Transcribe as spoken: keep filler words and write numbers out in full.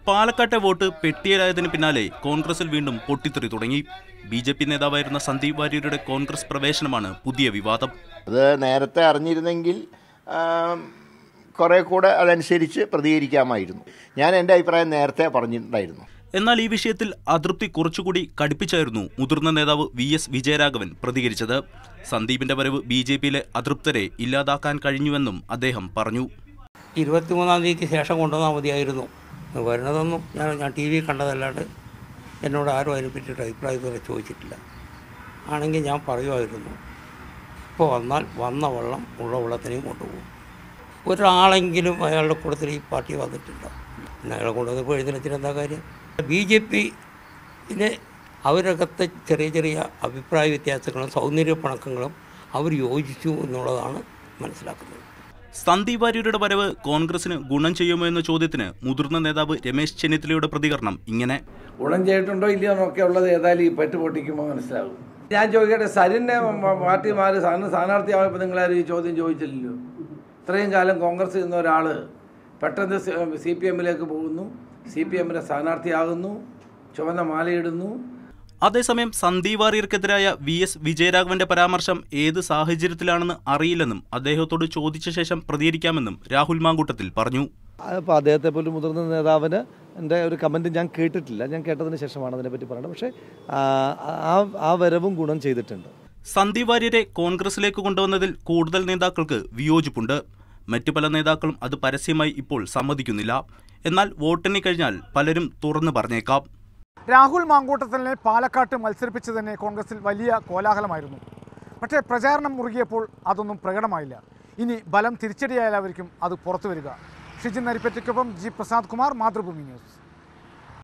പാലക്കാട്ടെ വോട്ട് പെട്ടിയലായതിന് പിന്നാലെ കോൺഗ്രസിൽ വീണ്ടും പൊട്ടിത്തെറി തുടങ്ങി. ബി ജെ പി നേതാവായിരുന്ന സന്ദീപ് വാര്യരുടെ കോൺഗ്രസ് പ്രവേശനമാണ് പുതിയ വിവാദം. അത് നേരത്തെ അറിഞ്ഞിരുന്നെങ്കിൽ കുറെ കൂടെ അതനുസരിച്ച് പ്രതികരിക്കാമായിരുന്നു. ഞാൻ എൻ്റെ അഭിപ്രായം നേരത്തെ പറഞ്ഞിട്ടുണ്ടായിരുന്നു. എന്നാൽ ഈ വിഷയത്തിൽ അതൃപ്തി കുറച്ചുകൂടി കടുപ്പിച്ചായിരുന്നു മുതിർന്ന നേതാവ് വി എസ് വിജയരാഘവൻ പ്രതികരിച്ചത്. സന്ദീപിന്റെ വരവ് ബി ജെ പിയിലെ അതൃപ്തരെ ഇല്ലാതാക്കാൻ കഴിഞ്ഞുവെന്നും അദ്ദേഹം പറഞ്ഞു. ഇരുപത്തിമൂന്നാം തീയതിക്ക് ശേഷം കൊണ്ടുവന്നാൽ മതിയായിരുന്നു. വരുന്നതൊന്നും ഞാൻ ഞാൻ ടി വി കണ്ടതല്ലാണ്ട് എന്നോട് ആരും അതിനെ പറ്റിയിട്ട് അഭിപ്രായം ഇതുവരെ ചോദിച്ചിട്ടില്ല. ആണെങ്കിൽ ഞാൻ പറയുമായിരുന്നു, ഇപ്പോൾ വന്നാൽ വന്ന വെള്ളം ഉള്ള വെള്ളത്തിനെയും കൊണ്ടുപോകും. ഒരാളെങ്കിലും അയാളുടെ കൂട്ടത്തിൽ ഈ പാർട്ടി വന്നിട്ടില്ല. പിന്നെ അയാളെ കൊണ്ടുവന്നപ്പോൾ എഴുന്നേറ്റിന് എന്താ കാര്യം? ബി ജെ പിയിലെ അവരകത്തെ ചെറിയ ചെറിയ അഭിപ്രായ വ്യത്യാസങ്ങളും സൗന്ദര്യ പണക്കങ്ങളും അവർ യോജിച്ചു എന്നുള്ളതാണ് മനസ്സിലാക്കുന്നത്. സന്ദീപ് വാര്യരുടെ വരവ് കോൺഗ്രസിന് ഗുണം ചെയ്യുമോ എന്ന ചോദ്യത്തിന് മുതിർന്ന നേതാവ് രമേശ് ചെന്നിത്തലയുടെ പ്രതികരണം ഇങ്ങനെ: ഗുണം ചെയ്തിട്ടുണ്ടോ ഇല്ലയോ എന്നൊക്കെ ഉള്ളത് ഏതായാലും ഈ പെട്ട് പൊട്ടിക്കുമ്പോൾ മനസ്സിലാകും. ഞാൻ ചോദിക്കട്ടെ, സരിനെ പാർട്ടി മാറി സ്ഥാനാർത്ഥിയായപ്പോൾ നിങ്ങളാരും ഈ ചോദ്യം ചോദിച്ചില്ലല്ലോ. ഇത്രയും കാലം കോൺഗ്രസ് നിന്ന ഒരാൾ പെട്ടെന്ന് സി പി എമ്മിലേക്ക് പോകുന്നു, സി പി എമ്മിൻ്റെ സ്ഥാനാർത്ഥിയാകുന്നു, ചുവന്ന മാലയിടുന്നു. അതേസമയം സന്ദീപ് വാര്യർക്കെതിരായ വി എസ് വിജയരാഘവന്റെ പരാമർശം ഏത് സാഹചര്യത്തിലാണെന്ന് അറിയില്ലെന്നും അദ്ദേഹത്തോട് ചോദിച്ച ശേഷം പ്രതികരിക്കാമെന്നും രാഹുൽ മാങ്കൂട്ടത്തിൽ പറഞ്ഞു. അപ്പോൾ അദ്ദേഹത്തെ പോലും മുതിർന്ന നേതാവിന് എൻ്റെ ഒരു കമൻറ്റ് ഞാൻ കേട്ടിട്ടില്ല. ഞാൻ കേട്ടതിന് ശേഷമാണ് അതിനെപ്പറ്റി പറയുന്നത്. പക്ഷേ ആ ആ വരവും ഗുണം ചെയ്തിട്ടുണ്ട്. സന്ദീപ് വാര്യരെ കോൺഗ്രസിലേക്ക് കൊണ്ടുവന്നതിൽ കൂടുതൽ നേതാക്കൾക്ക് വിയോജിപ്പുണ്ട്. മറ്റു പല നേതാക്കളും അത് പരസ്യമായി ഇപ്പോൾ സമ്മതിക്കുന്നില്ല. എന്നാൽ വോട്ടെണ്ണി കഴിഞ്ഞാൽ പലരും തുറന്നു പറഞ്ഞേക്കാം. രാഹുൽ മാങ്കൂട്ടത്തിനെ പാലക്കാട്ട് മത്സരിപ്പിച്ചതിനെ കോൺഗ്രസിൽ വലിയ കോലാഹലമായിരുന്നു. പക്ഷേ പ്രചാരണം മുറുകിയപ്പോൾ അതൊന്നും പ്രകടമായില്ല. ഇനി ബലം തിരിച്ചടിയായാലായിരിക്കും അത് പുറത്തു വരിക. ഷിജിൻ നരിപ്പറ്റയ്ക്കൊപ്പം ജി പ്രസാദ് കുമാർ, മാതൃഭൂമി ന്യൂസ്.